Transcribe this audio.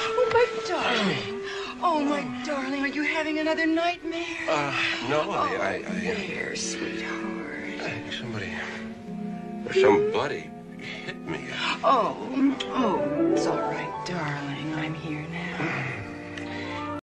Oh, my darling. Oh, my darling, are you having another nightmare? No, There, sweetheart. Somebody hit me. Oh, it's all right.